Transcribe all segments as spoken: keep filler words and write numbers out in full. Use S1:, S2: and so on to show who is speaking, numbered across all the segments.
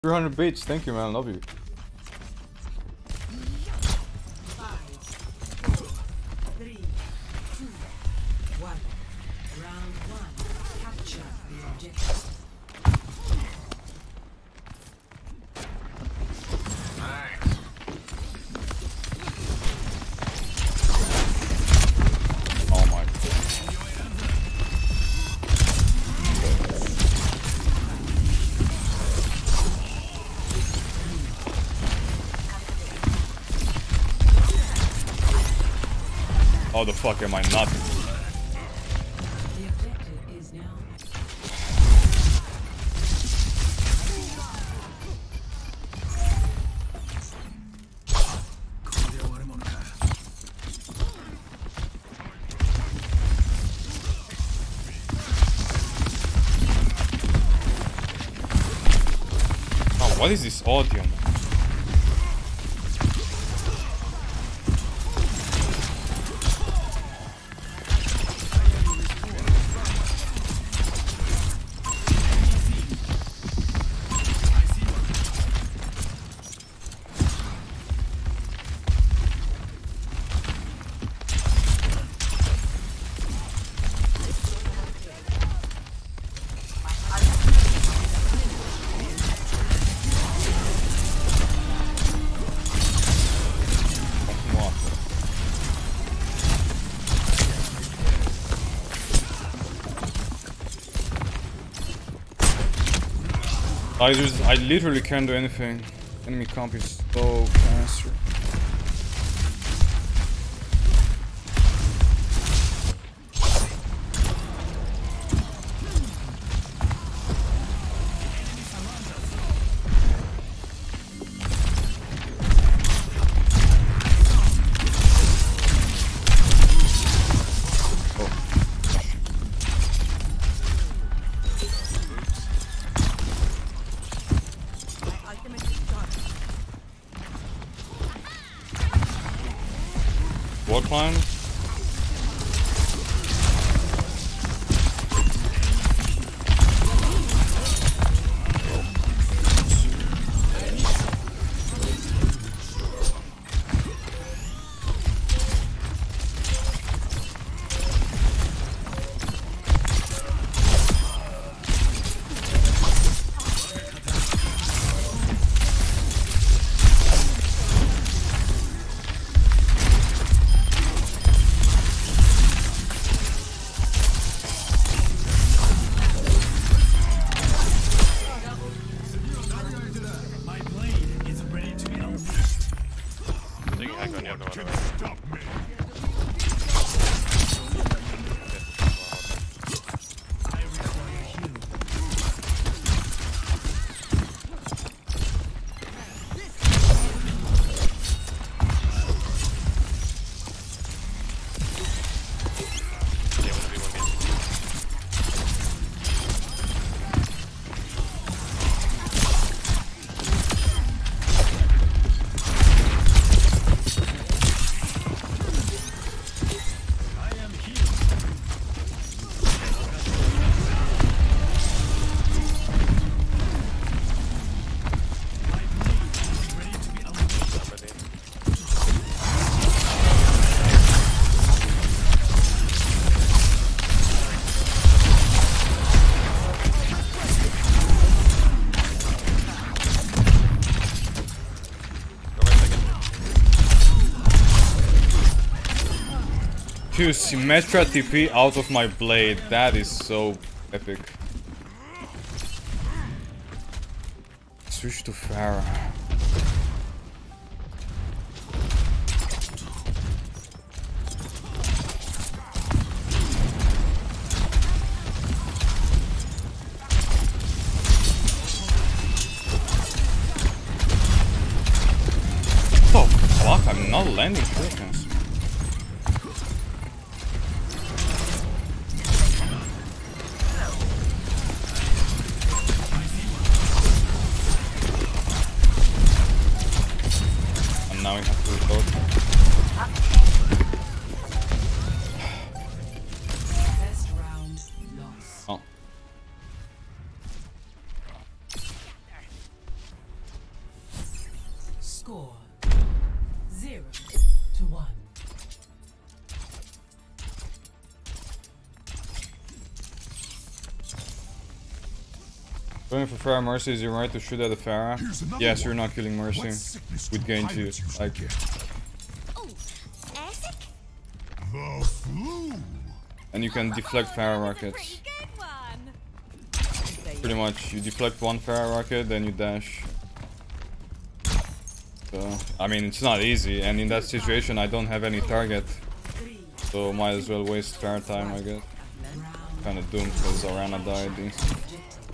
S1: three hundred bits, thank you man, love you. How the fuck am I not?
S2: The objective is now.
S1: Oh, what is this audio? I just, I literally can't do anything. Enemy comp is so faster. Wall climb. Symmetra T P out of my blade. That is so epic. Switch to Pharah. Oh fuck, I'm not landing shurikens. Now we have to reload.
S2: Best round lost.
S1: Oh.
S2: Score zero to one.
S1: Going for Pharah Mercy, is it right to shoot at the Pharah? Yes, you're not killing Mercy with Genji. Like,
S3: The flu.
S1: and you can deflect Pharah rockets. Pretty much, you deflect one Pharah rocket, then you dash. So, I mean, it's not easy, and in that situation, I don't have any target. So, might as well waste Pharah time, I guess. Kinda doomed because Arana died instantly.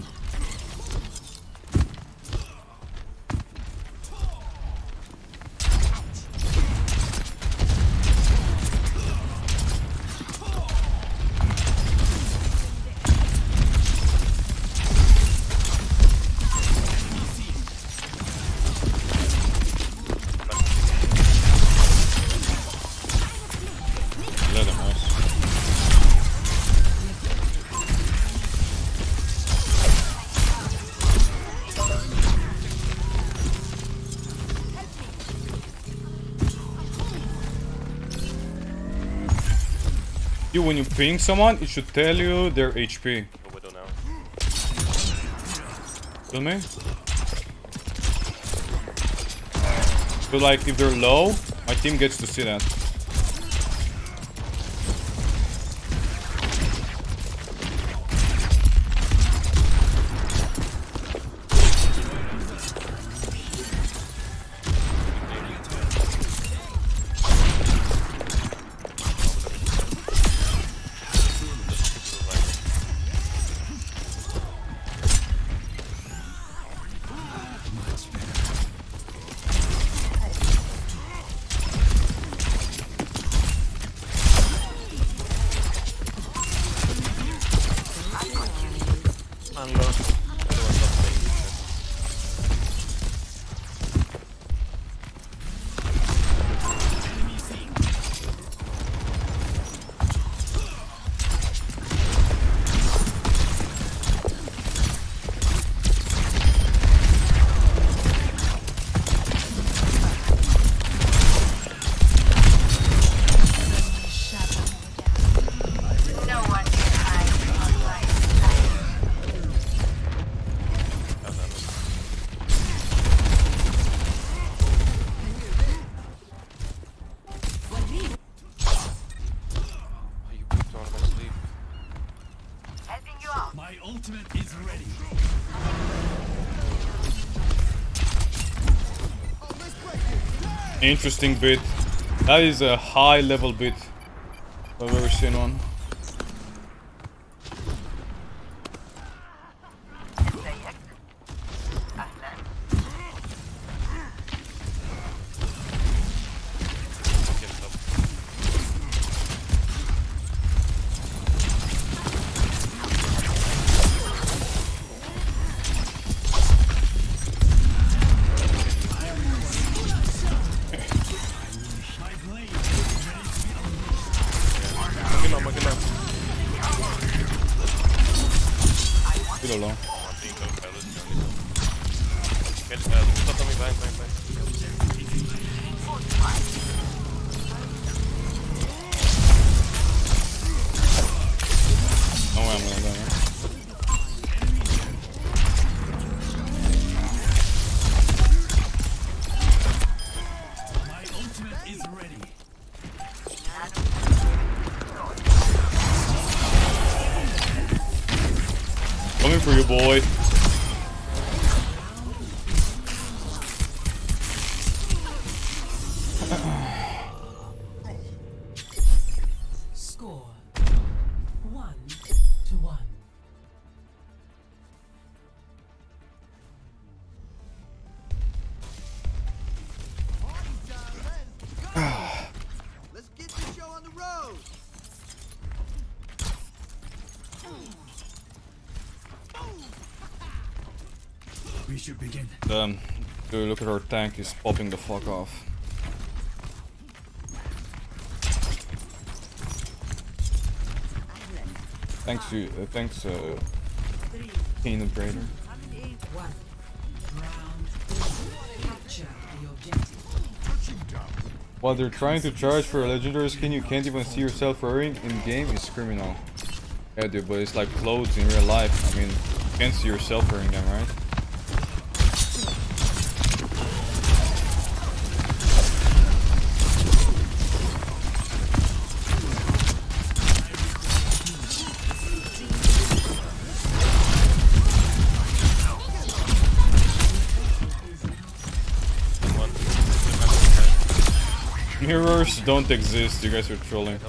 S1: You, when you ping someone, it should tell you their H P. Feel me? So like, if they're low, my team gets to see that.
S3: My ultimate is ready.
S1: Interesting bit. That is a high level bit I've ever seen one. Low. No way I'm gonna die.
S3: My ultimate is ready.
S1: Coming for you, boy.
S2: Score one to one.
S4: Let's get the show on the road.
S3: We should begin.
S1: Damn. Dude, look at our tank, he's popping the fuck off. Thanks you, uh, thanks uh, Peanut Grader.
S2: One. Round three. Capture the objective.
S1: While they're trying to charge for a legendary skin you can't even see yourself wearing in game is criminal. Yeah, dude, but it's like clothes in real life. I mean, you can't see yourself wearing them, right? Mirrors don't exist, you guys are trolling.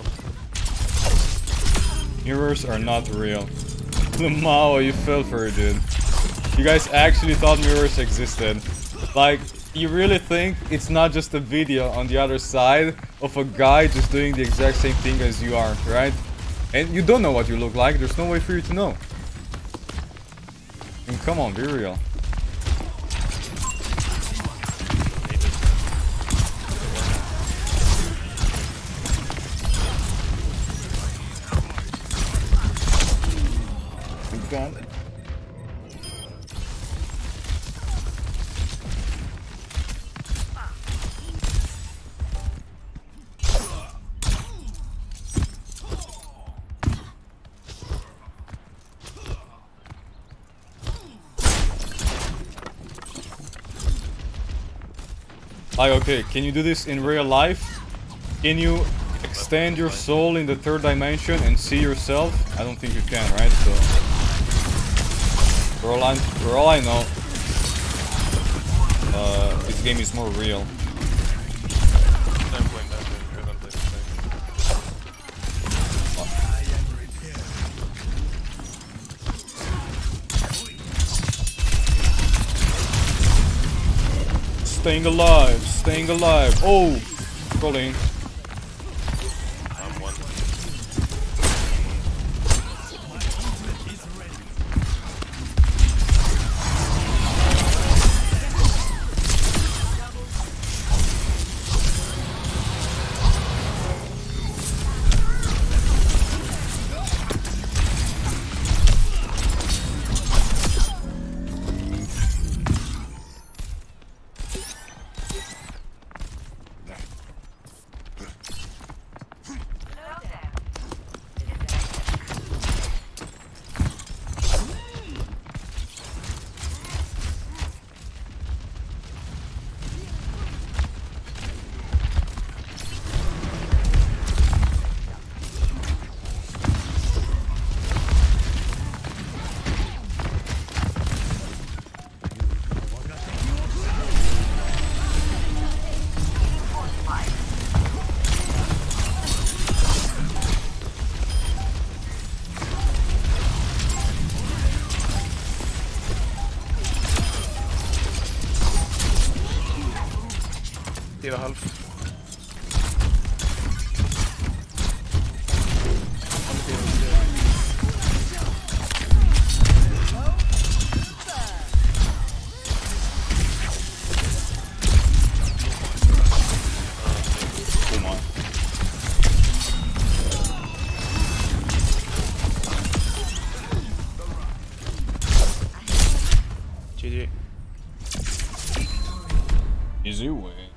S1: Mirrors are not real. Lamao, you fell for it, dude. You guys actually thought mirrors existed. Like, you really think it's not just a video on the other side of a guy just doing the exact same thing as you are, right? And you don't know what you look like, there's no way for you to know. I mean, come on, be real. Gun. Like, okay, can you do this in real life? Can you extend your soul in the third dimension and see yourself? I don't think you can, right? So For all, I, for all I know, uh, this game is more real. Staying alive, staying alive. Oh, rolling.
S5: Fyra halv.
S1: G G. Easy way.